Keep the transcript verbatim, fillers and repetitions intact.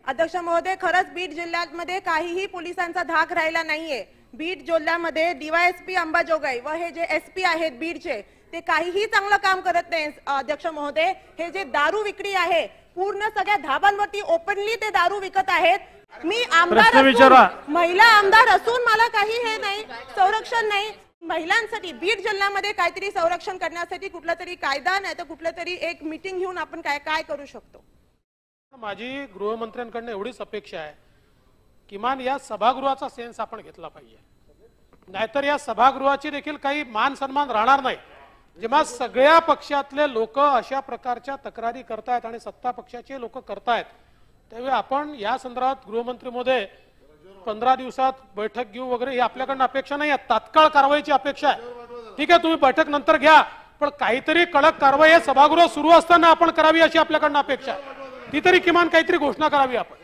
अध्यक्ष महोदय, खरंच बीड जिल्ह्यामध्ये काहीही पोलिसांचा धाक राहिला नाहीये। बीड जिल्ह्यामध्ये डीवायएसपी अंबाजोगाई व हे जे एसपी आहेत बीडचे ते काहीही चांगलं काम करत नाही। अध्यक्ष महोदय, हे जे दारू विक्री आहे पूर्ण सगळ्या धाबांवरती ओपनली ते दारू विकत आहेत। मी आमदार असून, महिला आमदार असून मला काही हे नाही, संरक्षण नाही महिलांसाठी। बीड जिल्ह्यामध्ये काहीतरी संरक्षण करण्यासाठी कुठला तरी कायदा नाही तर कुठला तरी एक मीटिंग घेऊन आपण काय काय करू शकतो। माझी गृहमंत्र्यांकडून एवढीच अपेक्षा आहे, किमान या सभागृहाचा सेन्स आपण घेतला पाहिजे, नाहीतर या सभागृहाची देखील काही मान सन्मान राहणार नाही। जेव्हा सगळ्या पक्षातले लोक अशा प्रकारच्या तक्रारी करतायत आणि सत्ता पक्षाचे लोक करतायत, त्यावेळी आपण या संदर्भात गृहमंत्री महोदय पंधरा दिवसात बैठक घेऊ वगैरे ही आपल्याकडनं अपेक्षा नाही आहे, तात्काळ कारवाईची अपेक्षा आहे। ठीक आहे, तुम्ही बैठक नंतर घ्या, पण काहीतरी कडक कारवाई सभागृह सुरू असताना आपण करावी अशी आपल्याकडनं अपेक्षा आहे। ती तरी किमान काहीतरी घोषणा करावी आपण।